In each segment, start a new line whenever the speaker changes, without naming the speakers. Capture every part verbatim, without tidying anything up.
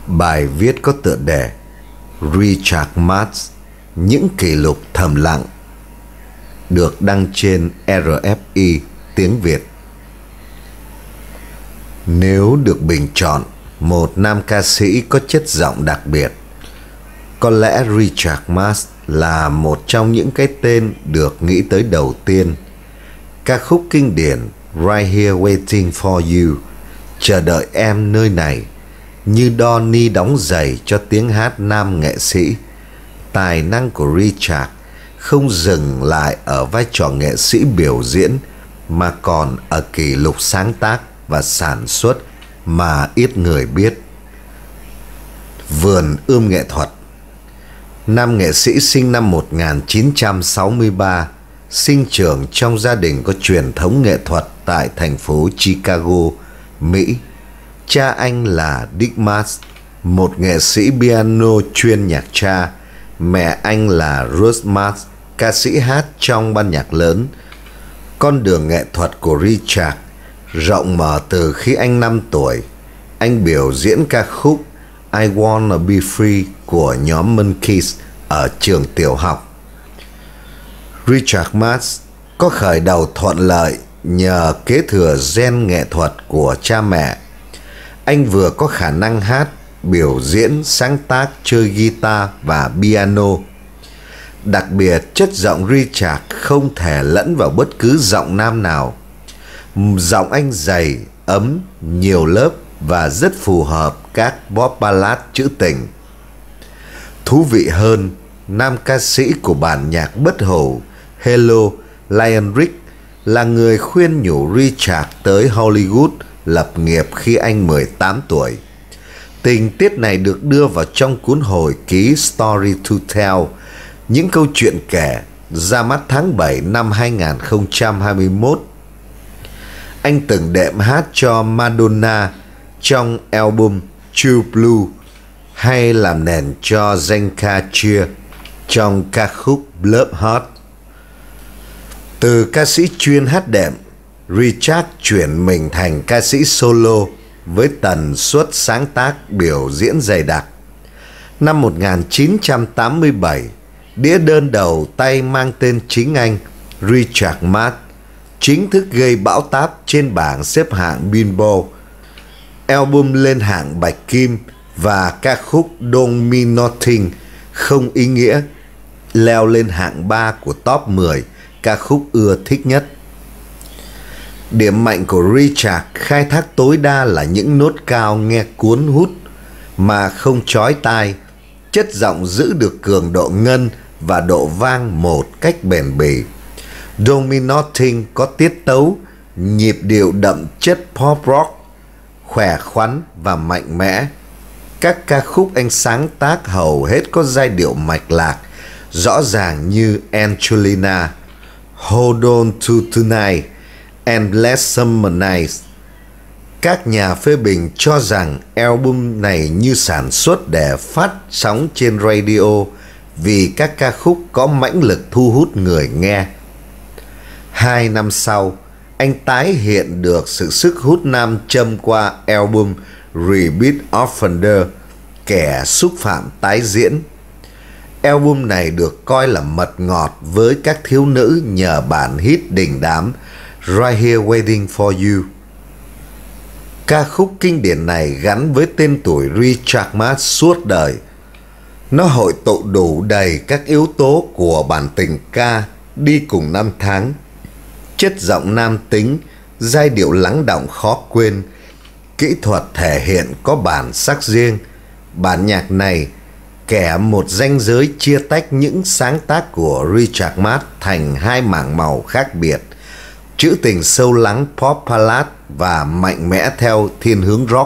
Bài viết có tựa đề Richard Marx, những kỷ lục thầm lặng, được đăng trên rờ ép i tiếng Việt. Nếu được bình chọn một nam ca sĩ có chất giọng đặc biệt, có lẽ Richard Marx là một trong những cái tên được nghĩ tới đầu tiên. Ca khúc kinh điển Right Here Waiting For You, chờ đợi em nơi này, như đo ni đóng giày cho tiếng hát nam nghệ sĩ. Tài năng của Richard không dừng lại ở vai trò nghệ sĩ biểu diễn, mà còn ở kỷ lục sáng tác và sản xuất mà ít người biết. Vườn ươm nghệ thuật. Nam nghệ sĩ sinh năm một nghìn chín trăm sáu mươi ba, sinh trưởng trong gia đình có truyền thống nghệ thuật tại thành phố Chicago, Mỹ. Cha anh là Dick Marx, một nghệ sĩ piano chuyên nhạc cha. Mẹ anh là Ruth Marx, ca sĩ hát trong ban nhạc lớn. Con đường nghệ thuật của Richard rộng mở từ khi anh năm tuổi. Anh biểu diễn ca khúc I Wanna Be Free của nhóm Monkees ở trường tiểu học. Richard Marx có khởi đầu thuận lợi nhờ kế thừa gen nghệ thuật của cha mẹ. Anh vừa có khả năng hát, biểu diễn, sáng tác, chơi guitar và piano. Đặc biệt, chất giọng Richard không thể lẫn vào bất cứ giọng nam nào. Giọng anh dày, ấm, nhiều lớp và rất phù hợp các pop ballad trữ tình. Thú vị hơn, nam ca sĩ của bản nhạc bất hủ Hello, Lionel Richie là người khuyên nhủ Richard tới Hollywood lập nghiệp khi anh mười tám tuổi. Tình tiết này được đưa vào trong cuốn hồi ký Story to Tell, những câu chuyện kể, ra mắt tháng bảy năm hai nghìn không trăm hai mươi mốt. Anh từng đệm hát cho Madonna trong album True Blue, hay làm nền cho danh ca Cher trong ca khúc Bloodheart. Từ ca sĩ chuyên hát đệm, Richard chuyển mình thành ca sĩ solo với tần suất sáng tác biểu diễn dày đặc. Năm một nghìn chín trăm tám mươi bảy, đĩa đơn đầu tay mang tên chính anh, Richard Marx, chính thức gây bão táp trên bảng xếp hạng Billboard. Album lên hạng bạch kim và ca khúc Don't Mean Nothing, không ý nghĩa, leo lên hạng ba của top mười ca khúc ưa thích nhất. Điểm mạnh của Richard khai thác tối đa là những nốt cao nghe cuốn hút mà không chói tai. Chất giọng giữ được cường độ ngân và độ vang một cách bền bỉ. Don't Mean Nothing có tiết tấu, nhịp điệu đậm chất pop rock, khỏe khoắn và mạnh mẽ. Các ca khúc anh sáng tác hầu hết có giai điệu mạch lạc, rõ ràng như Angelina, Hold On To Tonight, Endless Summer Nights. Các nhà phê bình cho rằng album này như sản xuất để phát sóng trên radio vì các ca khúc có mãnh lực thu hút người nghe. Hai năm sau, anh tái hiện được sự sức hút nam châm qua album Repeat Offender, kẻ xúc phạm tái diễn. Album này được coi là mật ngọt với các thiếu nữ nhờ bản hit đình đám Right Here Waiting For You. Ca khúc kinh điển này gắn với tên tuổi Richard Marx suốt đời. Nó hội tụ đủ đầy các yếu tố của bản tình ca đi cùng năm tháng. Chất giọng nam tính, giai điệu lắng đọng khó quên, kỹ thuật thể hiện có bản sắc riêng. Bản nhạc này kẻ một ranh giới chia tách những sáng tác của Richard Marx thành hai mảng màu khác biệt, trữ tình sâu lắng pop ballad và mạnh mẽ theo thiên hướng rock.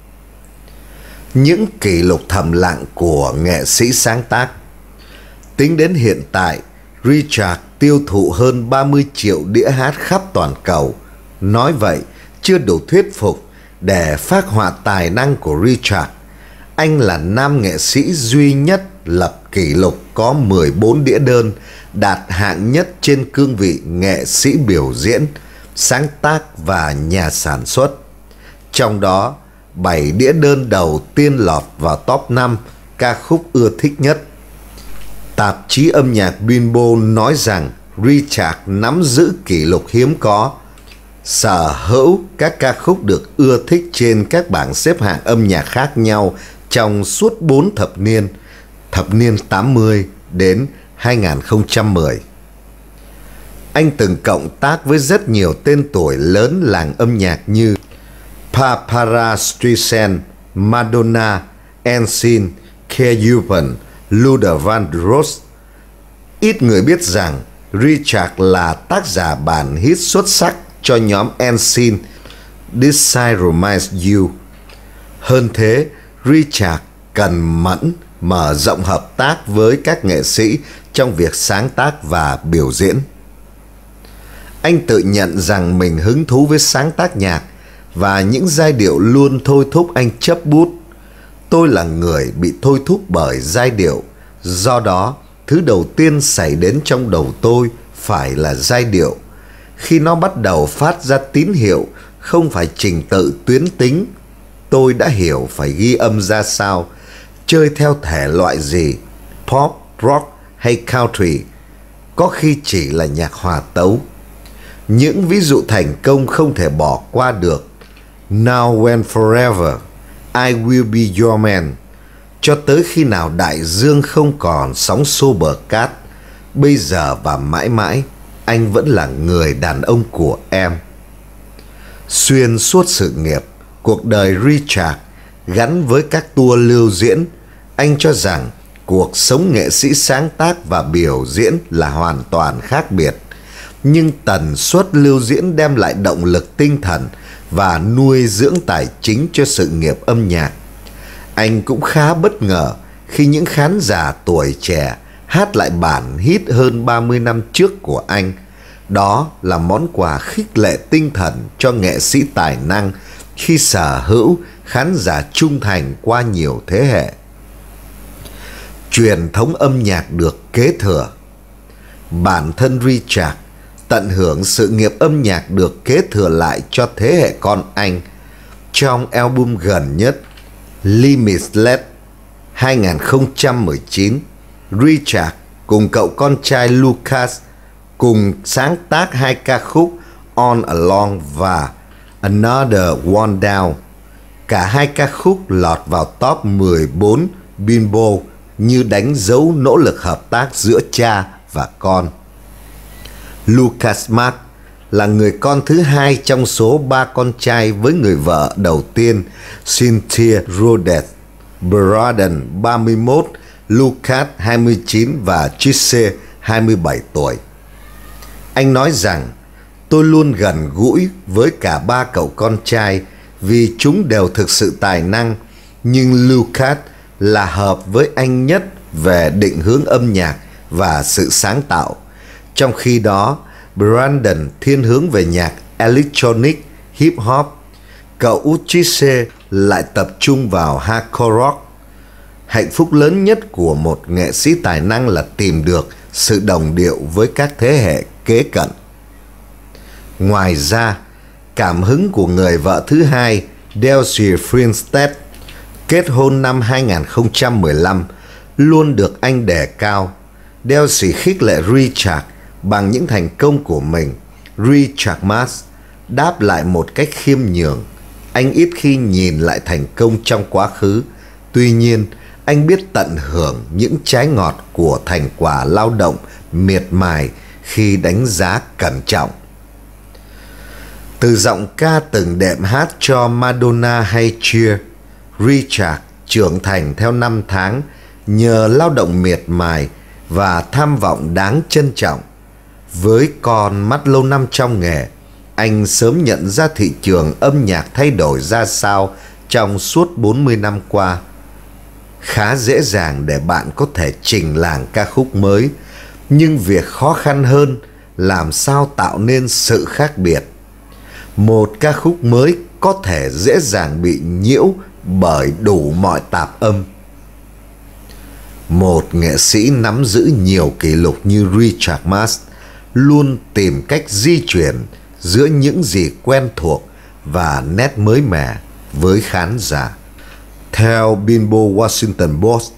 Những kỷ lục thầm lặng của nghệ sĩ sáng tác. Tính đến hiện tại, Richard tiêu thụ hơn ba mươi triệu đĩa hát khắp toàn cầu. Nói vậy chưa đủ thuyết phục để phác họa tài năng của Richard. Anh là nam nghệ sĩ duy nhất lập kỷ lục có mười bốn đĩa đơn đạt hạng nhất trên cương vị nghệ sĩ biểu diễn, sáng tác và nhà sản xuất. Trong đó, bảy đĩa đơn đầu tiên lọt vào top năm ca khúc ưa thích nhất. Tạp chí âm nhạc Billboard nói rằng Richard nắm giữ kỷ lục hiếm có, sở hữu các ca khúc được ưa thích trên các bảng xếp hạng âm nhạc khác nhau trong suốt bốn thập niên, thập niên tám mươi đến hai nghìn không trăm mười. Anh từng cộng tác với rất nhiều tên tuổi lớn làng âm nhạc như Barbra Streisand, Madonna, Ensign, Keyupan, Luther Vandross. Ít người biết rằng Richard là tác giả bản hit xuất sắc cho nhóm Ensign, This Side Reminds You. Hơn thế, Richard cần mẫn mở rộng hợp tác với các nghệ sĩ trong việc sáng tác và biểu diễn. Anh tự nhận rằng mình hứng thú với sáng tác nhạc và những giai điệu luôn thôi thúc anh chấp bút. Tôi là người bị thôi thúc bởi giai điệu, do đó thứ đầu tiên xảy đến trong đầu tôi phải là giai điệu. Khi nó bắt đầu phát ra tín hiệu, không phải trình tự tuyến tính, tôi đã hiểu phải ghi âm ra sao, chơi theo thể loại gì, pop, rock hay country, có khi chỉ là nhạc hòa tấu. Những ví dụ thành công không thể bỏ qua được: Now and Forever, I Will Be Your Man, cho tới khi nào đại dương không còn sóng xô bờ cát, bây giờ và mãi mãi, anh vẫn là người đàn ông của em. Xuyên suốt sự nghiệp, cuộc đời Richard gắn với các tour lưu diễn, anh cho rằng cuộc sống nghệ sĩ sáng tác và biểu diễn là hoàn toàn khác biệt. Nhưng tần suất lưu diễn đem lại động lực tinh thần và nuôi dưỡng tài chính cho sự nghiệp âm nhạc. Anh cũng khá bất ngờ khi những khán giả tuổi trẻ hát lại bản hit hơn ba mươi năm trước của anh. Đó là món quà khích lệ tinh thần cho nghệ sĩ tài năng khi sở hữu khán giả trung thành qua nhiều thế hệ. Truyền thống âm nhạc được kế thừa. Bản thân Richard tận hưởng sự nghiệp âm nhạc được kế thừa lại cho thế hệ con anh. Trong album gần nhất Limitless hai nghìn không trăm mười chín, Richard cùng cậu con trai Lucas cùng sáng tác hai ca khúc On Along và Another One Down. Cả hai ca khúc lọt vào top mười bốn Billboard như đánh dấu nỗ lực hợp tác giữa cha và con. Lucas Mark là người con thứ hai trong số ba con trai với người vợ đầu tiên Cynthia Rhodes. Braden ba mươi mốt, Lucas hai mươi chín và Chise hai mươi bảy tuổi. Anh nói rằng tôi luôn gần gũi với cả ba cậu con trai vì chúng đều thực sự tài năng, nhưng Lucas là hợp với anh nhất về định hướng âm nhạc và sự sáng tạo. Trong khi đó, Brandon thiên hướng về nhạc electronic, hip hop. Cậu Uchise lại tập trung vào hardcore rock. Hạnh phúc lớn nhất của một nghệ sĩ tài năng là tìm được sự đồng điệu với các thế hệ kế cận. Ngoài ra, cảm hứng của người vợ thứ hai, Delcy Finstead, kết hôn năm hai nghìn không trăm mười lăm, luôn được anh đề cao. Delcy khích lệ Richard bằng những thành công của mình. Richard Marx đáp lại một cách khiêm nhường. Anh ít khi nhìn lại thành công trong quá khứ. Tuy nhiên, anh biết tận hưởng những trái ngọt của thành quả lao động miệt mài khi đánh giá cẩn trọng. Từ giọng ca từng đệm hát cho Madonna hay Cher, Richard trưởng thành theo năm tháng nhờ lao động miệt mài và tham vọng đáng trân trọng. Với con mắt lâu năm trong nghề, anh sớm nhận ra thị trường âm nhạc thay đổi ra sao trong suốt bốn mươi năm qua. Khá dễ dàng để bạn có thể trình làng ca khúc mới, nhưng việc khó khăn hơn làm sao tạo nên sự khác biệt. Một ca khúc mới có thể dễ dàng bị nhiễu bởi đủ mọi tạp âm. Một nghệ sĩ nắm giữ nhiều kỷ lục như Richard Marx luôn tìm cách di chuyển giữa những gì quen thuộc và nét mới mẻ. với khán giả. Theo Billboard Washington Post,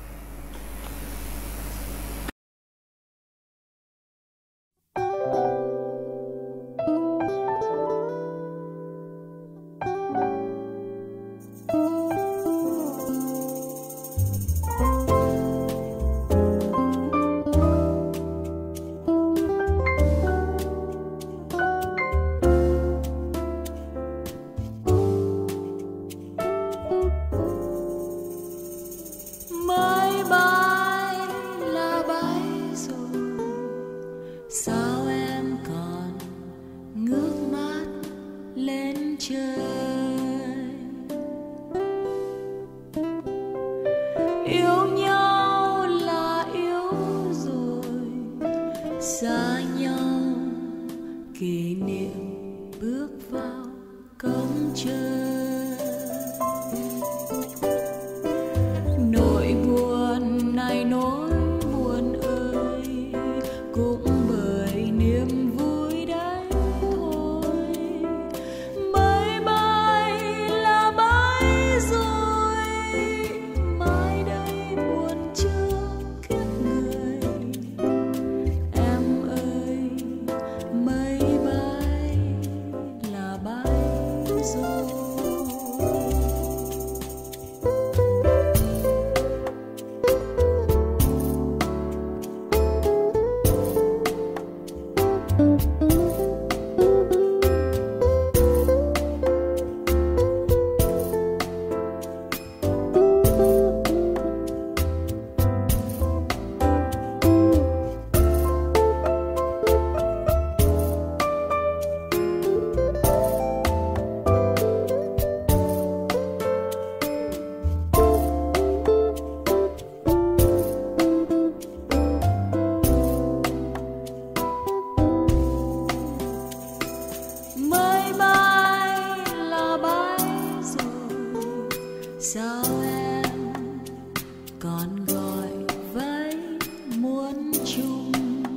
sao em còn ngước mắt lên trời, yêu nhau là yêu rồi, xa nhau kỷ niệm bước vào cổng trời. Nỗi buồn này nỗi buồn ơi, cũng bởi niềm vui đấy thôi. Bye bye là bye rồi, mai đây buồn chưa kiếp người. Em ơi, bye bye là bye rồi. Sao em còn gọi với muốn chung?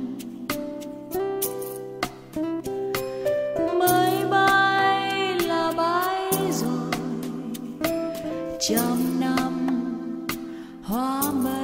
Bye bye là bye rồi, trăm năm hoa mơ